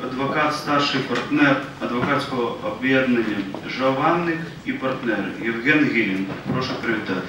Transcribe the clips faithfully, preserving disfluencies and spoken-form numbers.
адвокат, старший партнер адвокатського об'єднання «Жованник і партнери» Євген Гілін. Прошу привітати.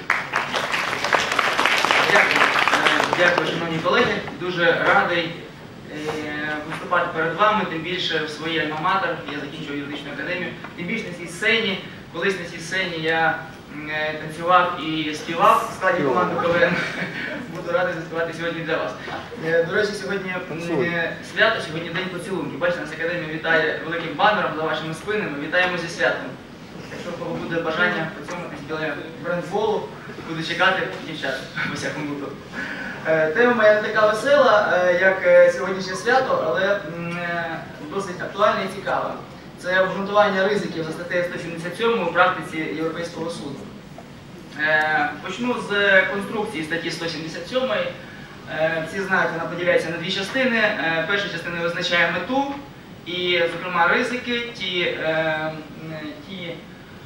Дякую. Дякую, шановні колеги. Дуже радий виступати перед вами, тим більше в своїй альма-матер. Я закінчив юридичну академію. Тим більше на цій сцені, колись на цій сцені я танцював і співав в складі команди КВН. Буду радий заспівати сьогодні для вас. До речі, сьогодні свято, сьогодні день поцілунків. Бачите, нас академія вітає великим банером за вашими спинами. Вітаємо зі святом. Якщо у кого буде бажання поцілункись біля брендболу, буду чекати дівчат, у всякому випадку. Тема моя не така весела, як сьогоднішнє свято, але досить актуальна і цікава. Це обґрунтування ризиків за статтею сто сімдесят сім у практиці Європейського суду. Почну з конструкції статті сто сімдесят сім. Всі знають, вона поділяється на дві частини. Перша частина визначає мету і, зокрема, ризики, ті, ті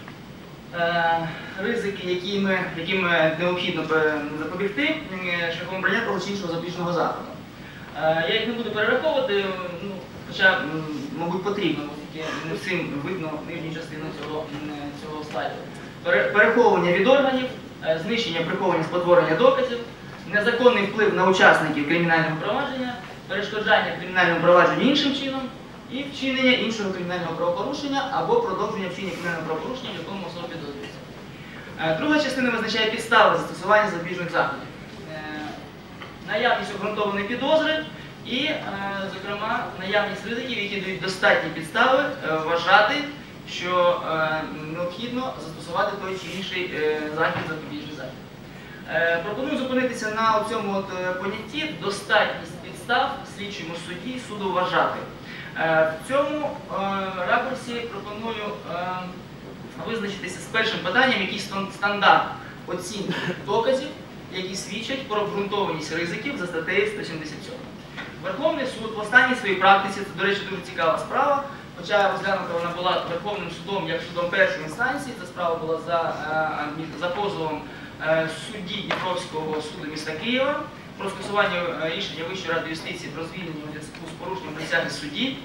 ризики, яким яким необхідно запобігти шляхом обрання того чи іншого запобіжного заходу. Я їх не буду перераховувати, ну, хоча, мабуть, потрібно, оскільки не всім видно нижню частину цього, цього слайду. Переховування від органів, знищення, приховування, спотворення доказів, незаконний вплив на учасників кримінального провадження, перешкоджання кримінальному провадженню іншим чином і вчинення іншого кримінального правопорушення або продовження вчинення кримінального правопорушення, в якому особа підозрюється. Друга частина визначає підстави застосування запобіжних заходів. Наявність обґрунтованої підозри і, зокрема, наявність ризиків, які дають достатні підстави вважати, що необхідно застосувати той чи інший захід, запобіжний захід. Пропоную зупинитися на цьому понятті достатність підстав слідчому судді суду вважати. В цьому ракурсі пропоную визначитися з першим питанням, який стандарт оцінки доказів, які свідчать про обґрунтованість ризиків за статтею сто сімдесят сім. Верховний суд в останній своїй практиці, це, до речі, дуже цікава справа, хоча розглянута вона була Верховним судом як судом першої інстанції, ця справа була за, за позовом судді Дніпровського суду міста Києва про скасування рішення Вищої ради юстиції про звільнення у зв'язку з порушенням присяги судді.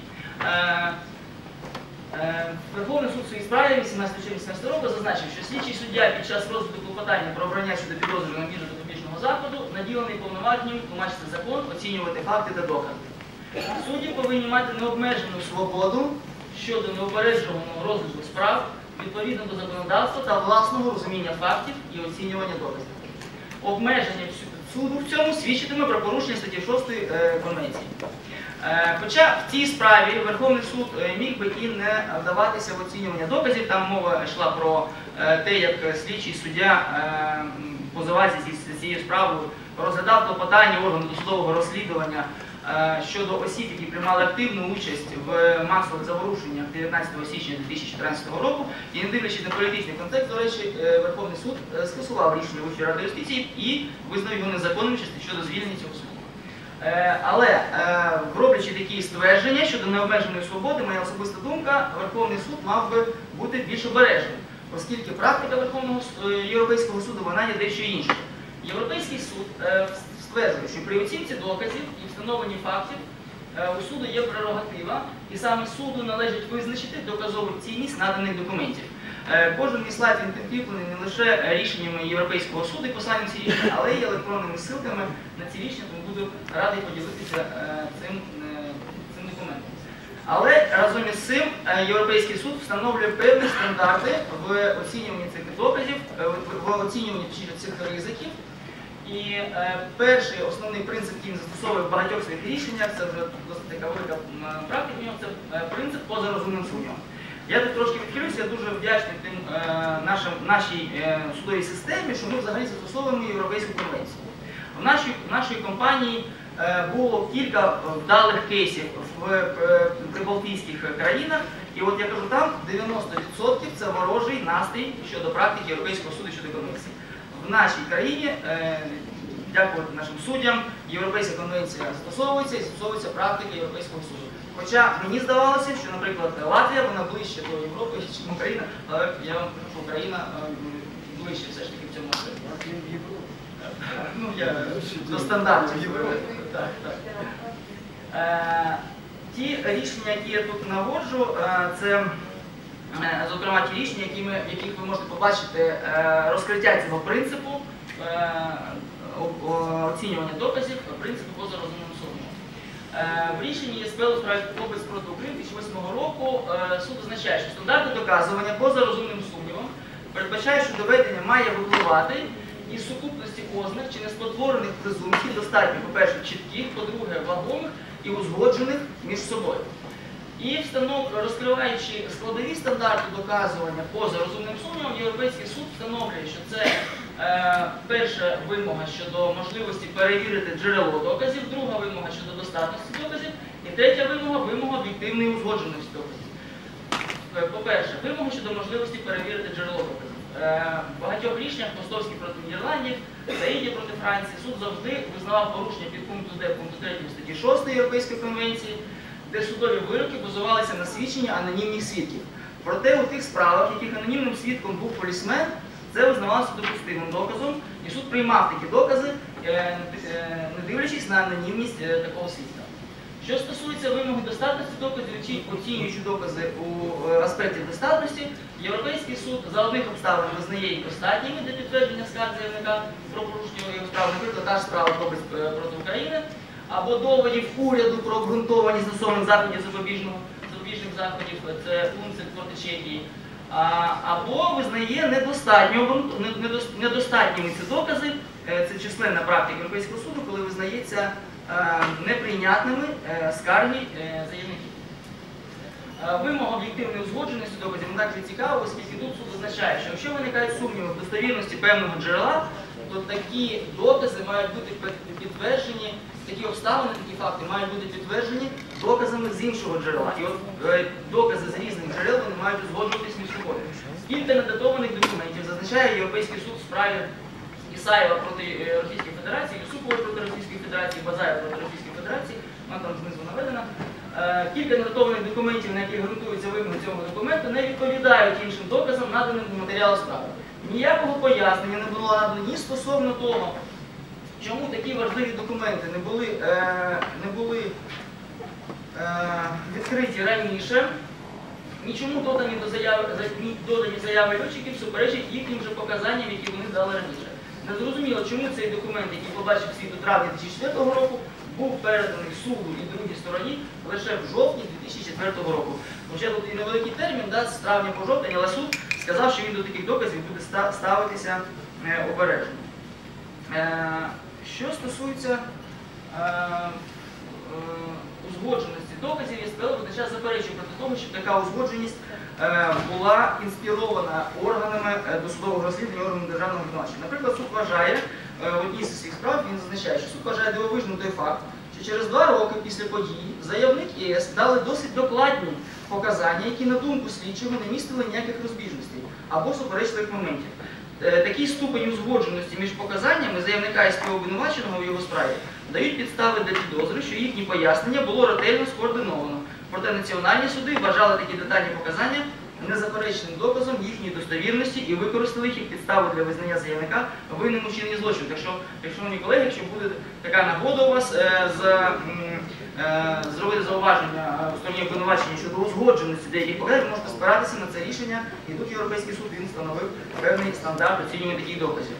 Верховний суд у своїй справі вісімнадцятого червня дві тисячі вісімнадцятого року зазначив, що слідчий суддя під час розгляду клопотання про обрання щодо підозрюваного міру запобіжного заходу наділений повноваженням тлумачити закон, оцінювати факти та докази. Судді повинні мати необмежену свободу щодо неупередженого розгляду справ відповідно до законодавства та власного розуміння фактів і оцінювання доказів. Обмеження суду в цьому свідчитиме про порушення статті шостої Конвенції. Хоча в цій справі Верховний суд міг би і не вдаватися в оцінювання доказів, там мова йшла про те, як слідчий суддя позивається з цією справою, розглядав клопотання органу досудового розслідування щодо осіб, які приймали активну участь в масових заворушеннях дев'ятнадцятого січня дві тисячі чотирнадцятого року, і не дивлячись на політичний контекст, до речі, Верховний суд скасував рішення Вищої ради юстиції і визнав його незаконним щодо звільнення цього суду. Але, роблячи такі ствердження щодо необмеженої свободи, моя особиста думка, Верховний суд мав би бути більш обережним, оскільки практика Верховного Європейського суду, вона є дещо інша. Європейський суд стверджує, що при оцінці доказів і встановленні фактів у суду є прерогатива, і саме суду належить визначити доказову цінність наданих документів. Кожен мій слайд він підкріплений не лише рішеннями Європейського суду і посланням ці рішення, але й електронними ссылками на ці рішення, тому буду радий поділитися цим, цим документом. Але разом із цим Європейський суд встановлює певні стандарти в оцінюванні цих доказів, в оцінюванні цих ризиків. І е, перший основний принцип, який він застосовує в багатьох своїх рішеннях, це вже досить така велика практика, це е, принцип поза розумним суддям. Я тут трошки відхилюся, я дуже вдячний тим е, нашим, нашій е, судовій системі, що ми взагалі застосовуємо Європейську конвенцію. В нашій, в нашій компанії е, було кілька вдалих кейсів в е, прибалтійських країнах, і от я кажу, там дев'яносто відсотків це ворожий настрій щодо практики Європейського суду щодо конвенції. В нашій країні, дякувати нашим суддям, Європейська конвенція застосовується і застосовується практика Європейського суду. Хоча мені здавалося, що, наприклад, Латвія, вона ближче до Європи, ніж Україна, але я вам кажу, що Україна ближче все ж таки в цьому аспекті. Ну, я до стандартів Європи. Так, так. ті рішення, які я тут наводжу, е, це, е, зокрема, ті рішення, які ми, в яких ви можете побачити е, розкриття цього принципу е, о- о- оцінювання доказів, принципу поза розумним сумнівом. Е, В рішенні ЄСПЛ у справі «Хлопець проти України» дві тисячі восьмого року е, суд означає, що стандарти доказування поза розумним сумнівом передбачають, що доведення має випливати із сукупності ознак чи неспотворених презумпцій, достатньо, по-перше, чітких, по-друге, вагомих і узгоджених між собою. І встанов... розкриваючи складові стандарти доказування поза розумним сумнівом, Європейський суд встановлює, що це е, перша вимога щодо можливості перевірити джерело доказів, друга вимога щодо достатності доказів і третя вимога – вимога об'єктивної узгодженості доказів. Е, По-перше, вимога щодо можливості перевірити джерело доказів. Е, В багатьох рішеннях Мостовський проти Нідерландів, Саїді проти Франції суд завжди визнавав порушення під пункту Д пункту третього статті шостої Європейської конвенції, де судові вироки базувалися на свідченні анонімних свідків. Проте у тих справах, в яких анонімним свідком був полісмен, це визнавалося допустимим доказом, і суд приймав такі докази, е, е, не дивлячись на анонімність е, такого свідка. Що стосується вимоги достатності доказів, чи оцінюючи докази у е, аспекті достатності, Європейський суд за одних обставин визнає їх достатніми для підтвердження скарг заявника про порушення його справи, наприклад, та ж справа «Хлопець е, проти України», або доводів уряду про обґрунтованість застосованих заходів запобіжного, запобіжних заходів, це Унцик проти Чехії, а, або визнає недостатньо, обґрунт- не- недос- недостатніми ці докази, е, це численна практика Європейського суду, коли визнається е, неприйнятними е, скарги е, заявників. Е, Вимога об'єктивної узгодженості доказів не так же цікава, оскільки тут суд означає, що якщо виникають сумніви в достовірності певного джерела, то такі докази мають бути під- підтверджені, такі обставини, такі факти мають бути підтверджені доказами з іншого джерела. І от е, докази з різних джерел вони мають узгоджуватись між собою. Кілька недатованих документів зазначає Європейський суд в справі Ісаєва проти е, Російської Федерації, Юсупова проти Російської Федерації, Базаєва проти Російської Федерації, вона там знизу наведена. Е, Кілька недатованих документів, на яких ґрунтуються вимоги цього документу, не відповідають іншим доказам, наданим до матеріалу справи. Ніякого пояснення не було надано ні стосовно того, чому такі важливі документи не були, е, не були е, відкриті раніше, нічому додані до заяви, за- ні додані заяви льотчиків суперечать їхнім же показанням, які вони дали раніше. Незрозуміло, чому цей документ, який побачив світ у травні дві тисячі четвертого року, був переданий суду і другій стороні лише в жовтні дві тисячі четвертого року. Хоча тут і невеликий термін, да, з травня по жовтень, але суд сказав, що він до таких доказів буде ста- ставитися е, обережно. Е, Що стосується е, е, узгодженості доказів, ЄСПЛ водночас заперечує проти того, щоб така узгодженість е, була інспірована органами е, досудового розслідування, органами державного виконавчого. Наприклад, суд вважає, е, в одній з своїх справ він зазначає, що суд вважає дивовижним той факт, що через два роки після події заявник і ЄС дали досить докладні показання, які, на думку слідчого, не містили ніяких розбіжностей або суперечливих моментів. Е, Такий ступень узгодженості між показаннями заявника і співобвинуваченого в його справі дають підстави для підозри, що їхнє пояснення було ретельно скоординовано. Проте національні суди вважали такі детальні показання незаперечним доказом їхньої достовірності і використали їх як підставу для визнання заявника винним у чиненні злочину. Так що, якщо, шановні колеги, якщо буде така нагода у вас е, з, м, е, зробити зауваження е, у стороні обвинувачення щодо узгодженості деяких показань, ви можете спиратися на це рішення, і тут Європейський суд він встановив певний стандарт оцінювання таких доказів.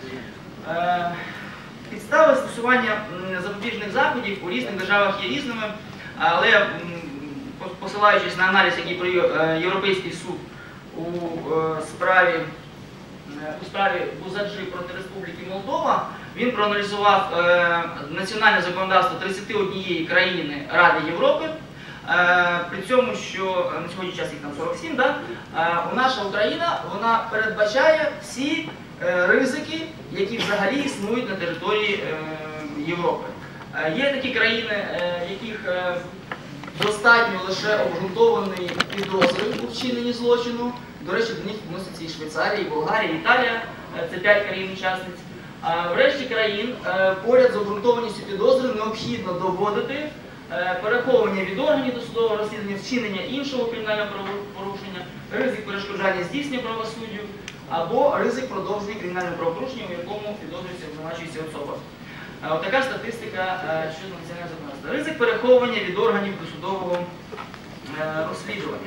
Е, Підстави застосування м, запобіжних заходів у різних державах є різними, але м, посилаючись на аналіз, який провів е, Європейський суд у е, справі е, у справі Бузаджи проти Республіки Молдова, він проаналізував е, національне законодавство тридцяти однієї країни Ради Європи. Е, При цьому, що на сьогодні час їх там сорок сім, да? е, наша Україна вона передбачає всі е, ризики, які взагалі існують на території е, Європи. Е, Є такі країни, е, яких е, достатньо лише обґрунтованої підозри у вчиненні злочину. До речі, до них відносяться і Швейцарія, і Болгарія, і Італія, е, це п'ять країн-учасниць. А в решті країн е, поряд з обґрунтованістю підозри необхідно доводити е, переховування від органів досудового розслідування, вчинення іншого кримінального правопорушення, ризик перешкоджання здійснення правосуддю або ризик продовження кримінального правопорушення, у якому підозрюється обвинувачується особа. Е, Отака статистика е, щодо національного законодавства. Ризик переховування від органів досудового е, розслідування.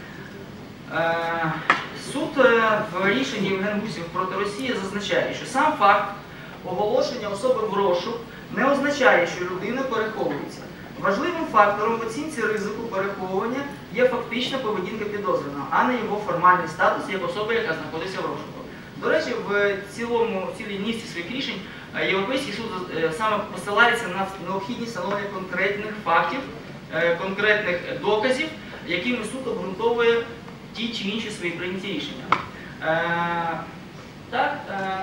Е, Суд е, в рішенні Євген Гусів проти Росії зазначає, що сам факт оголошення особи в розшук не означає, що людина переховується. Важливим фактором в оцінці ризику переховування є фактична поведінка підозрюваного, а не його формальний статус як особи, яка знаходиться в розшуку. До речі, в цілому, в цілій низці своїх рішень е, Європейський суд е, саме посилається на необхідність встановлення конкретних фактів, е, конкретних доказів, якими суд обґрунтовує ті чи інші свої прийняті рішення. Е, так, е,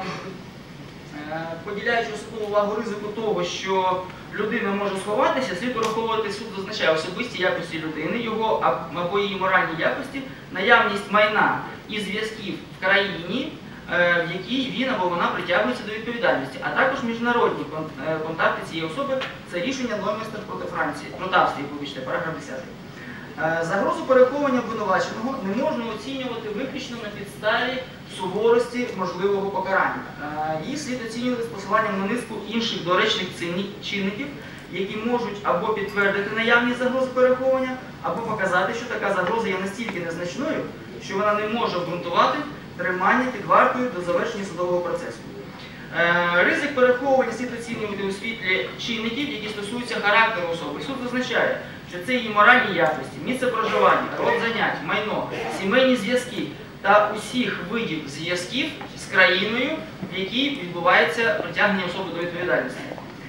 е, поділяючи особливу увагу ризику того, що людина може сховатися, слід враховувати, суд зазначає особисті якості людини, його або її моральні якості, наявність майна і зв'язків в країні, е, в якій він або вона притягується до відповідальності, а також міжнародні контакти цієї особи. Це рішення Нойместер проти Франції, проти Австрії, вибачте, параграф десятий. Загрозу переховування обвинуваченого не можна оцінювати виключно на підставі суворості можливого покарання. Її слід оцінювати з посиланням на низку інших доречних чинників, які можуть або підтвердити наявність загрози переховування, або показати, що така загроза є настільки незначною, що вона не може обґрунтувати тримання під вартою до завершення судового процесу. Ризик переховування слід оцінювати у світлі чинників, які стосуються характеру особи. Суд зазначає, що це її моральні якості, місце проживання, род занять, майно, сімейні зв'язки та усіх видів зв'язків з країною, в якій відбувається притягнення особи до відповідальності.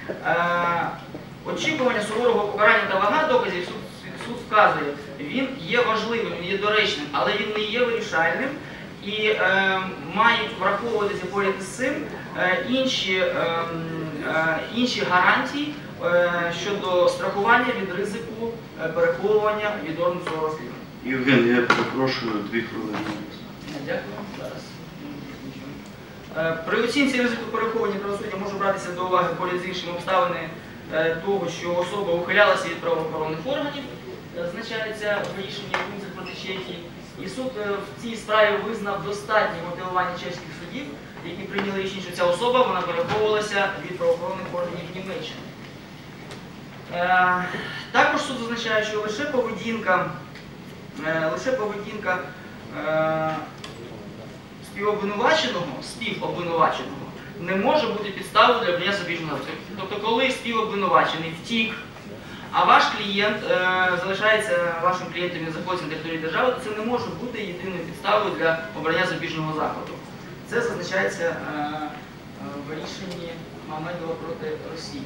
Очікування суворого покарання та вага доказів суд, суд вказує, він є важливим, він є доречним, але він не є вирішальним. І е, мають враховуватися поряд із цим е, інші, е, е, інші гарантії е, щодо страхування від ризику е, переховування від органу цього розслідування. Євген, я перепрошую, дві хвилини. Дякую. Зараз. Е, при оцінці ризику переховування правосуддя може братися до уваги поряд з іншими обставини е, того, що особа ухилялася від правоохоронних органів, е, зазначається в рішенні пунктів проти Чехії. І суд в цій справі визнав достатнє мотивування чеських судів, які прийняли рішення, що ця особа вона переховувалася від правоохоронних органів Німеччини. Е, також суд зазначає, що лише поведінка, е, лише поведінка е, співобвинуваченого, співобвинуваченого не може бути підставою для обрання запобіжного заходу. Тобто, коли співобвинувачений втік, а ваш клієнт е, залишається вашим клієнтом і знаходиться на території держави, то це не може бути єдиною підставою для обрання запобіжного заходу. Це зазначається е, е, в рішенні Мамедова проти Росії.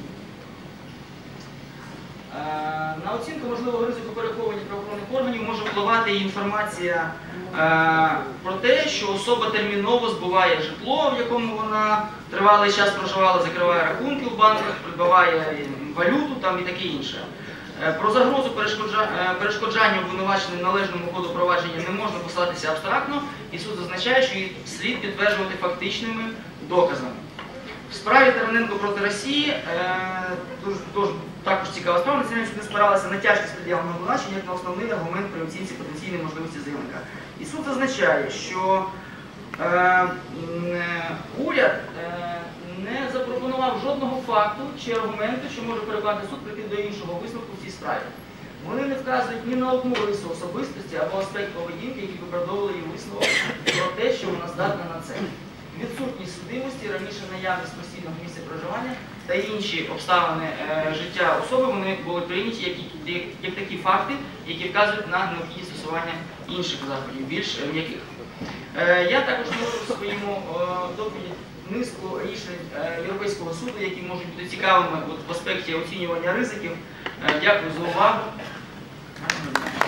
Е, на оцінку можливого ризику переховування правоохоронних органів може впливати і інформація е, про те, що особа терміново збуває житло, в якому вона тривалий час проживала, закриває рахунки в банках, придбаває валюту там і таке інше. Про загрозу перешкоджання обвинуваченим належному ходу провадження не можна посилатися абстрактно, і суд зазначає, що їх слід підтверджувати фактичними доказами. В справі Тараненко проти Росії, е, дуже, дуже, також цікава справа, національні суди спиралися на тяжкість пред'явленого обвинувачення як на основний аргумент при оцінці потенційної можливості заявника. І суд зазначає, що е, е, уряд е, не запропонував жодного факту чи аргументу, що може переконати суд прийти до іншого висновку в цій справі. Вони не вказують ні на одну рису особистості або аспект поведінки, які виправдовували її висновок про те, що вона здатна на це. Відсутність судимості, раніше наявність постійного місця проживання та інші обставини е, життя особи, вони були прийняті як, як, як такі факти, які вказують на необхідність стосування інших заходів, більш м'яких. Е, я також можу в своєму е, доповіді низку рішень е, Європейського суду, які можуть бути цікавими от, в аспекті оцінювання ризиків. Е, дякую за увагу.